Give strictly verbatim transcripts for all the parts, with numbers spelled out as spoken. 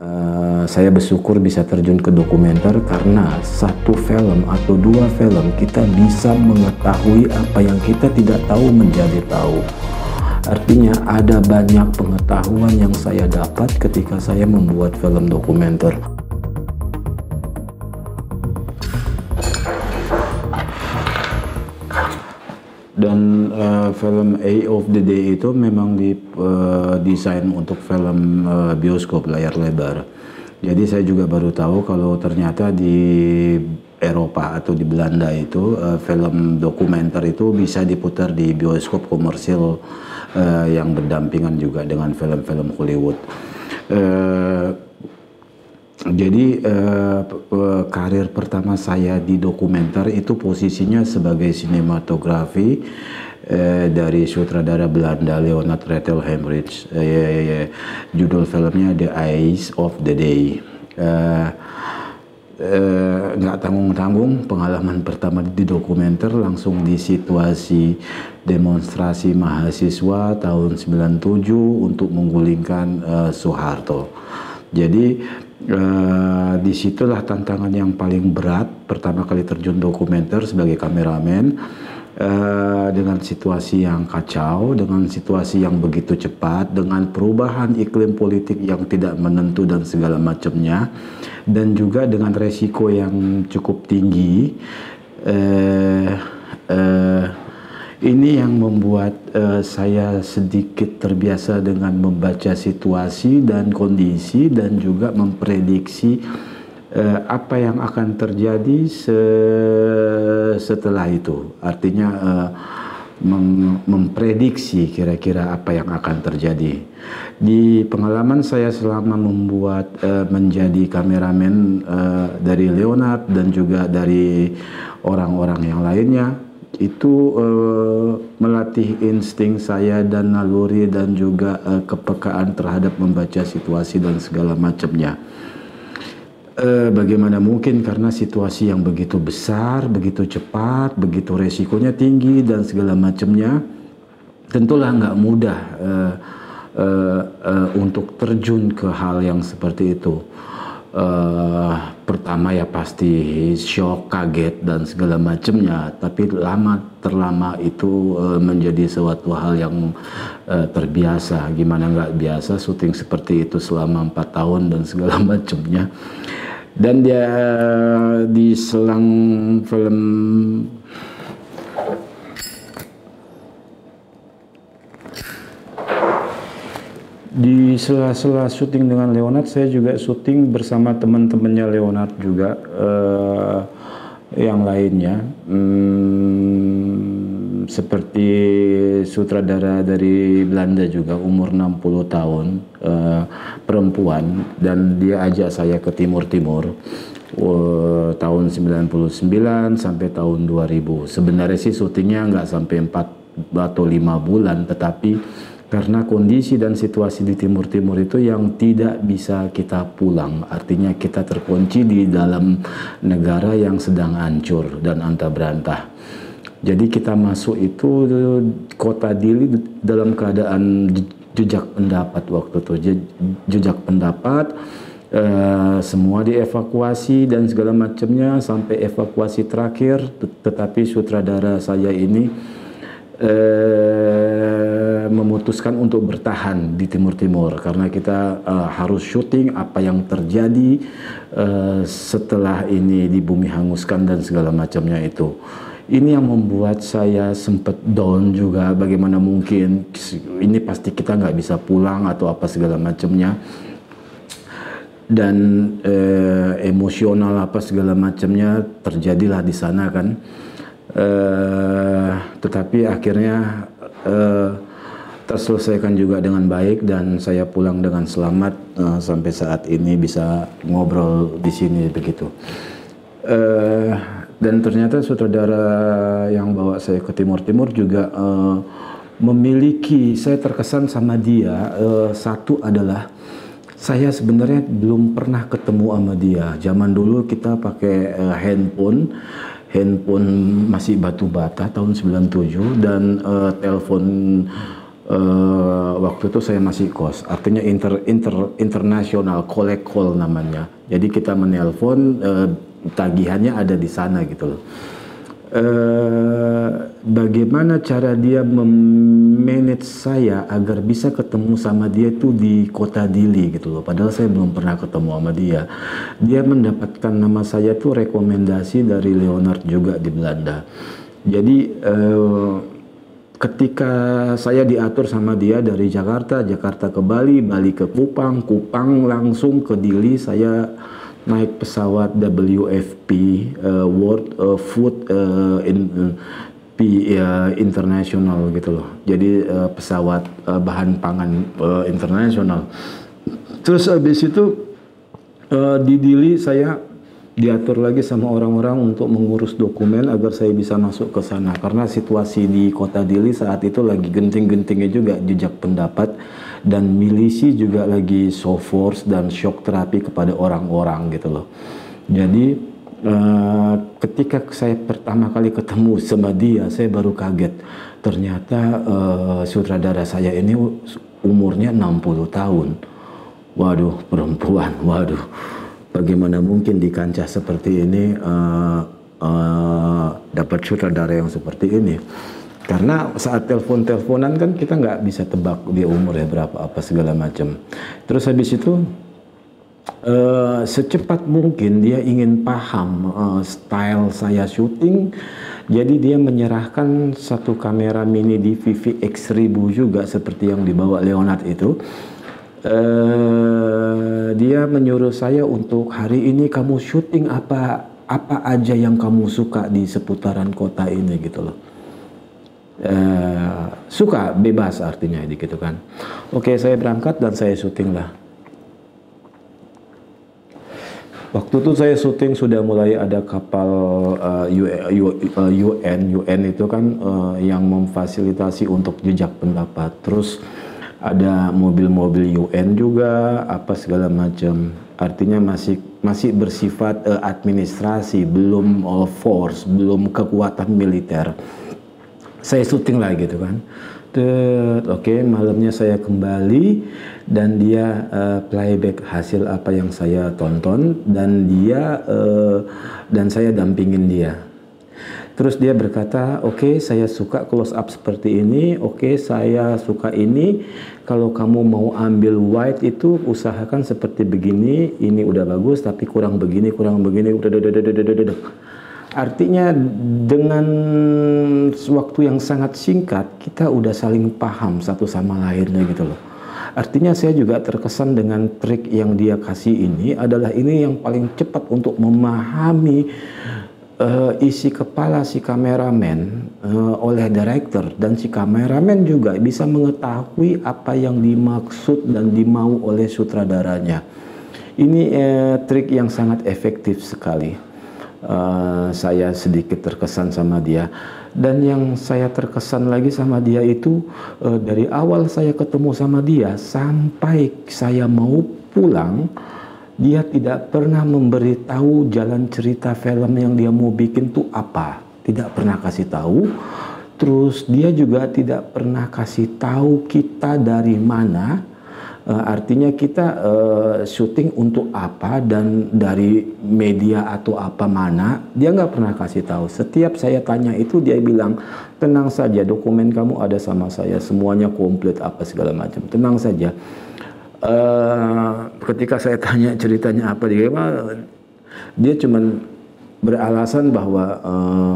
Uh, saya bersyukur bisa terjun ke dokumenter karena satu film atau dua film kita bisa mengetahui apa yang kita tidak tahu menjadi tahu. Artinya ada banyak pengetahuan yang saya dapat ketika saya membuat film dokumenter. Dan uh, film Eye of the Day itu memang didesain uh, untuk film uh, bioskop layar lebar. Jadi saya juga baru tahu kalau ternyata di Eropa atau di Belanda itu uh, film dokumenter itu bisa diputar di bioskop komersil uh, yang berdampingan juga dengan film-film Hollywood. Uh, Jadi uh, karir pertama saya di dokumenter itu posisinya sebagai sinematografi uh, dari sutradara Belanda Leonard Retel Hemrich. Uh, ya, ya, ya. Judul filmnya The Eyes of the Day. Uh, uh, nggak tanggung-tanggung, pengalaman pertama di dokumenter langsung di situasi demonstrasi mahasiswa tahun sembilan puluh tujuh untuk menggulingkan uh, Soeharto. Jadi Uh, disitulah tantangan yang paling berat pertama kali terjun dokumenter sebagai kameramen, uh, dengan situasi yang kacau, dengan situasi yang begitu cepat, dengan perubahan iklim politik yang tidak menentu dan segala macamnya, dan juga dengan resiko yang cukup tinggi. uh, uh, Ini yang membuat uh, saya sedikit terbiasa dengan membaca situasi dan kondisi dan juga memprediksi uh, apa yang akan terjadi se setelah itu. Artinya uh, mem memprediksi kira-kira apa yang akan terjadi. Di pengalaman saya selama membuat uh, menjadi kameramen uh, dari Leonard dan juga dari orang-orang yang lainnya, itu uh, melatih insting saya dan naluri dan juga uh, kepekaan terhadap membaca situasi dan segala macamnya. Uh, bagaimana mungkin karena situasi yang begitu besar, begitu cepat, begitu resikonya tinggi dan segala macamnya, tentulah nggak mudah uh, uh, uh, untuk terjun ke hal yang seperti itu. Uh, pertama ya pasti shock, kaget dan segala macamnya, tapi lama terlama itu uh, menjadi suatu hal yang uh, terbiasa. Gimana nggak biasa syuting seperti itu selama empat tahun dan segala macamnya. Dan dia di selang film di sela-sela syuting dengan Leonard, saya juga syuting bersama teman-temannya Leonard juga, uh, yang lainnya, hmm, seperti sutradara dari Belanda juga, umur enam puluh tahun, uh, perempuan, dan dia ajak saya ke Timur-Timur uh, tahun sembilan puluh sembilan sampai tahun dua ribu. Sebenarnya sih syutingnya nggak sampai empat atau lima bulan, tetapi karena kondisi dan situasi di Timur-Timur itu yang tidak bisa kita pulang, artinya kita terkunci di dalam negara yang sedang hancur dan antah berantah. Jadi kita masuk itu kota Dili dalam keadaan jejak pendapat waktu itu, jejak pendapat, eh, semua dievakuasi dan segala macamnya sampai evakuasi terakhir, tetapi sutradara saya ini Uh, memutuskan untuk bertahan di Timur-Timur karena kita uh, harus syuting apa yang terjadi uh, setelah ini di bumi hanguskan dan segala macamnya itu. Ini yang membuat saya sempat down juga, bagaimana mungkin ini pasti kita nggak bisa pulang atau apa segala macamnya, dan uh, emosional apa segala macamnya terjadilah di sana kan. Uh, tetapi akhirnya uh, terselesaikan juga dengan baik dan saya pulang dengan selamat, uh, sampai saat ini bisa ngobrol di sini begitu. Uh, dan ternyata sutradara yang bawa saya ke Timur-Timur juga uh, memiliki, saya terkesan sama dia. Uh, satu adalah saya sebenarnya belum pernah ketemu sama dia. Zaman dulu kita pakai uh, handphone. Handphone masih batu bata tahun sembilan puluh tujuh dan uh, telepon Uh, waktu itu saya masih kos, artinya inter, inter, internasional collect call namanya. Jadi kita menelpon, uh, tagihannya ada di sana gitu loh. Uh, bagaimana cara dia memanage saya agar bisa ketemu sama dia itu di kota Dili gitu loh. Padahal saya belum pernah ketemu sama dia. Dia mendapatkan nama saya tuh rekomendasi dari Leonard juga di Belanda. Jadi uh, ketika saya diatur sama dia dari Jakarta, Jakarta ke Bali, Bali ke Kupang, Kupang langsung ke Dili, saya naik pesawat W F P, uh, World uh, Food uh, in, uh, P, uh, International gitu loh. Jadi uh, pesawat uh, bahan pangan uh, internasional. Terus habis itu uh, di Dili saya diatur lagi sama orang-orang untuk mengurus dokumen agar saya bisa masuk ke sana, karena situasi di kota Dili saat itu lagi genting-gentingnya juga jejak pendapat, dan milisi juga lagi show force dan shock terapi kepada orang-orang gitu loh. Jadi uh, ketika saya pertama kali ketemu sama dia, saya baru kaget, ternyata uh, sutradara saya ini umurnya enam puluh tahun. Waduh, perempuan, waduh. Bagaimana mungkin di kancah seperti ini uh, uh, dapat sutradara yang seperti ini? Karena saat telepon-teleponan kan kita nggak bisa tebak dia umur ya berapa apa segala macam. Terus habis itu uh, secepat mungkin dia ingin paham uh, style saya syuting. Jadi dia menyerahkan satu kamera mini D V V X seribu juga seperti yang dibawa Leonard itu. Uh, dia menyuruh saya untuk hari ini kamu syuting apa apa aja yang kamu suka di seputaran kota ini gitu loh. Uh, suka bebas artinya gitu kan. Oke, saya berangkat dan saya syuting lah. Waktu itu saya syuting sudah mulai ada kapal uh, U N U N itu kan uh, yang memfasilitasi untuk jejak pendapat. Terus ada mobil-mobil U N juga, apa segala macam. Artinya masih masih bersifat uh, administrasi, belum all force, belum kekuatan militer. Saya syuting lah gitu kan. Oke, okay, malamnya saya kembali dan dia uh, playback hasil apa yang saya tonton, dan dia uh, dan saya dampingin dia. Terus dia berkata, oke okay, saya suka close up seperti ini, oke okay, saya suka ini, kalau kamu mau ambil wide itu usahakan seperti begini, ini udah bagus tapi kurang begini, kurang begini, udah, udah, udah, udah, udah, udah. Artinya dengan waktu yang sangat singkat kita udah saling paham satu sama lainnya gitu loh. Artinya saya juga terkesan dengan trik yang dia kasih ini adalah ini yang paling cepat untuk memahami Uh, isi kepala si kameramen uh, oleh director, dan si kameramen juga bisa mengetahui apa yang dimaksud dan dimau oleh sutradaranya. Ini uh, trik yang sangat efektif sekali. Uh, saya sedikit terkesan sama dia, dan yang saya terkesan lagi sama dia itu uh, dari awal saya ketemu sama dia sampai saya mau pulang, dia tidak pernah memberitahu jalan cerita film yang dia mau bikin tuh apa, tidak pernah kasih tahu. Terus dia juga tidak pernah kasih tahu kita dari mana, uh, artinya kita uh, syuting untuk apa dan dari media atau apa mana, dia nggak pernah kasih tahu. Setiap saya tanya itu dia bilang, tenang saja, dokumen kamu ada sama saya, semuanya komplit apa segala macam, tenang saja. Uh, ketika saya tanya ceritanya apa dia, dia cuman beralasan bahwa uh,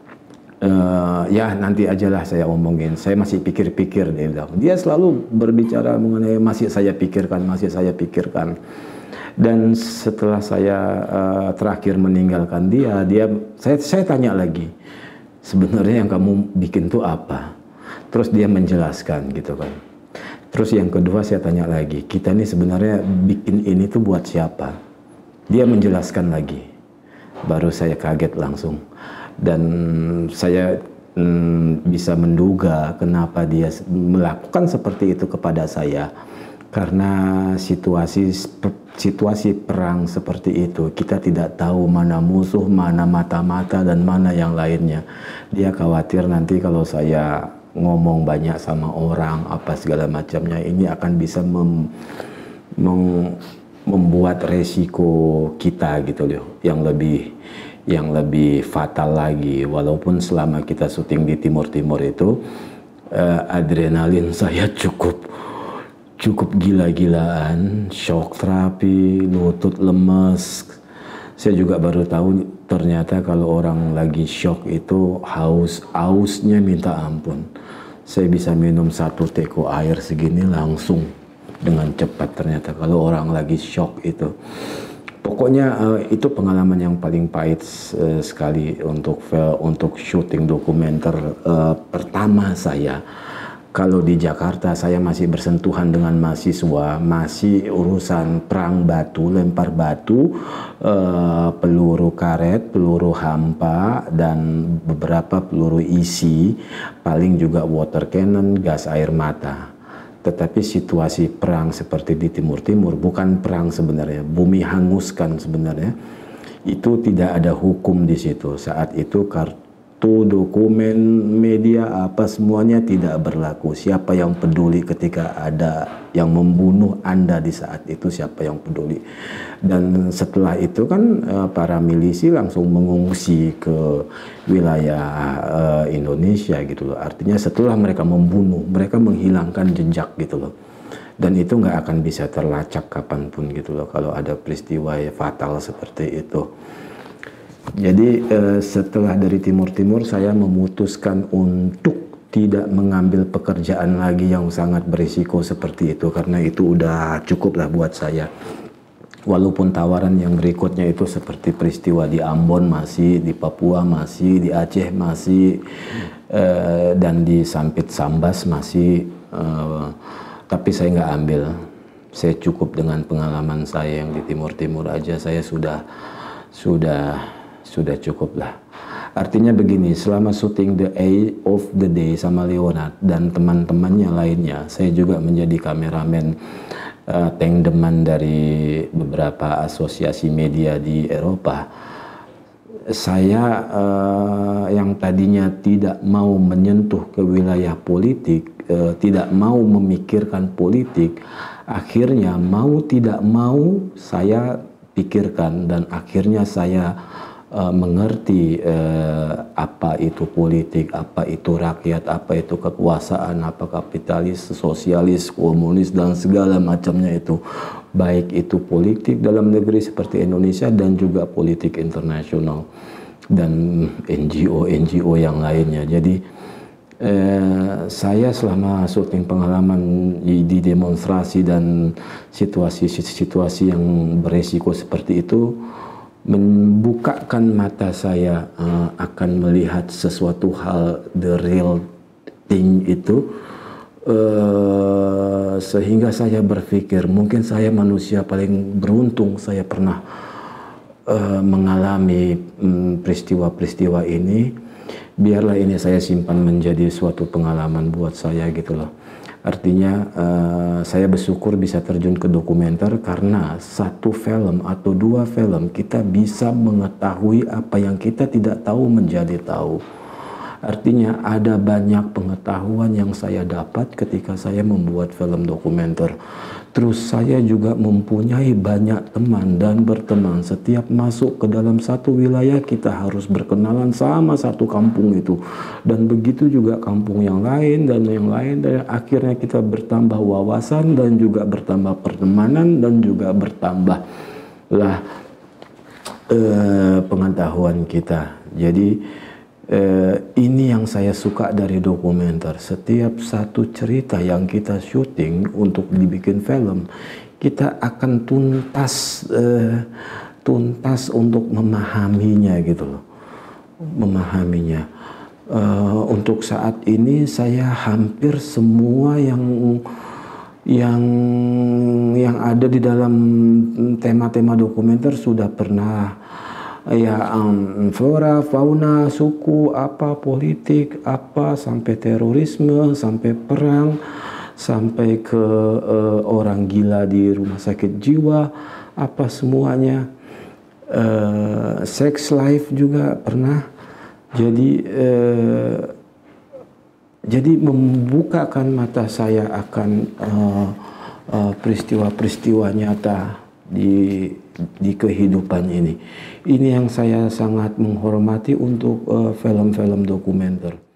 uh, ya nanti ajalah saya omongin, saya masih pikir-pikir, dia bilang. Dia selalu berbicara mengenai masih saya pikirkan, masih saya pikirkan. Dan setelah saya uh, terakhir meninggalkan dia, dia saya saya tanya lagi, sebenarnya yang kamu bikin tuh apa? Terus dia menjelaskan gitu kan. Terus yang kedua saya tanya lagi, kita ini sebenarnya bikin ini tuh buat siapa? Dia menjelaskan lagi. Baru saya kaget langsung. Dan saya mm, bisa menduga kenapa dia melakukan seperti itu kepada saya. Karena situasi situasi perang seperti itu, kita tidak tahu mana musuh, mana mata-mata, dan mana yang lainnya. Dia khawatir nanti kalau saya ngomong banyak sama orang apa segala macamnya, ini akan bisa mem, mem, membuat resiko kita gitu loh yang lebih yang lebih fatal lagi. Walaupun selama kita syuting di Timur Timur itu uh, adrenalin saya cukup cukup gila-gilaan, shock terapi, lutut lemes. Saya juga baru tahu ternyata kalau orang lagi shock itu haus, hausnya minta ampun. Saya bisa minum satu teko air segini langsung dengan cepat ternyata kalau orang lagi shock itu. Pokoknya uh, itu pengalaman yang paling pahit uh, sekali untuk untuk syuting dokumenter uh, pertama saya. Kalau di Jakarta saya masih bersentuhan dengan mahasiswa, masih urusan perang batu, lempar batu, uh, peluru karet, peluru hampa, dan beberapa peluru isi, paling juga water cannon, gas air mata. Tetapi situasi perang seperti di Timur Timur, bukan perang sebenarnya, bumi hanguskan sebenarnya, itu tidak ada hukum di situ. Saat itu kartu dokumen, media, apa semuanya tidak berlaku. Siapa yang peduli ketika ada yang membunuh Anda di saat itu, siapa yang peduli. Dan setelah itu kan para milisi langsung mengungsi ke wilayah uh, Indonesia gitu loh. Artinya setelah mereka membunuh, mereka menghilangkan jejak gitu loh. Dan itu nggak akan bisa terlacak kapanpun gitu loh kalau ada peristiwa fatal seperti itu. Jadi eh, setelah dari Timur Timur saya memutuskan untuk tidak mengambil pekerjaan lagi yang sangat berisiko seperti itu, karena itu udah cukup lah buat saya. Walaupun tawaran yang berikutnya itu seperti peristiwa di Ambon masih, di Papua masih, di Aceh masih, eh, dan di Sampit Sambas masih, eh, tapi saya nggak ambil. Saya cukup dengan pengalaman saya yang di Timur Timur aja, saya sudah sudah sudah cukup lah. Artinya begini, selama syuting The Eye of the Day sama Leonard dan teman-temannya lainnya, saya juga menjadi kameramen uh, tandem dari beberapa asosiasi media di Eropa. Saya uh, yang tadinya tidak mau menyentuh ke wilayah politik, uh, tidak mau memikirkan politik, akhirnya mau tidak mau saya pikirkan, dan akhirnya saya Uh, mengerti uh, apa itu politik, apa itu rakyat, apa itu kekuasaan, apa kapitalis, sosialis, komunis, dan segala macamnya itu. Baik itu politik dalam negeri seperti Indonesia dan juga politik internasional dan N G O-N G O yang lainnya. Jadi uh, saya selama syuting pengalaman di, di demonstrasi dan situasi-situasi yang beresiko seperti itu, membukakan mata saya uh, akan melihat sesuatu hal, the real thing itu, uh, sehingga saya berpikir mungkin saya manusia paling beruntung, saya pernah uh, mengalami peristiwa-peristiwa um, ini. Biarlah ini saya simpan menjadi suatu pengalaman buat saya gitu loh. Artinya uh, saya bersyukur bisa terjun ke dokumenter, karena satu film atau dua film kita bisa mengetahui apa yang kita tidak tahu menjadi tahu. Artinya ada banyak pengetahuan yang saya dapat ketika saya membuat film dokumenter. Terus saya juga mempunyai banyak teman dan berteman. Setiap masuk ke dalam satu wilayah kita harus berkenalan sama satu kampung itu. Dan begitu juga kampung yang lain dan yang lain. Dan akhirnya kita bertambah wawasan dan juga bertambah pertemanan dan juga bertambah lah eh, pengetahuan kita. Jadi Uh, ini yang saya suka dari dokumenter. Setiap satu cerita yang kita syuting untuk dibikin film, kita akan tuntas uh, tuntas untuk memahaminya gitu loh, memahaminya. Uh, untuk saat ini saya hampir semua yang yang yang ada di dalam tema-tema dokumenter sudah pernah. Ya, um, flora, fauna, suku, apa, politik, apa, sampai terorisme, sampai perang, sampai ke uh, orang gila di rumah sakit jiwa, apa semuanya. Uh, sex life juga pernah. Jadi uh, jadi membukakan mata saya akan uh, uh, peristiwa-peristiwa nyata di di kehidupan ini. Ini yang saya sangat menghormati untuk film-film uh, dokumenter.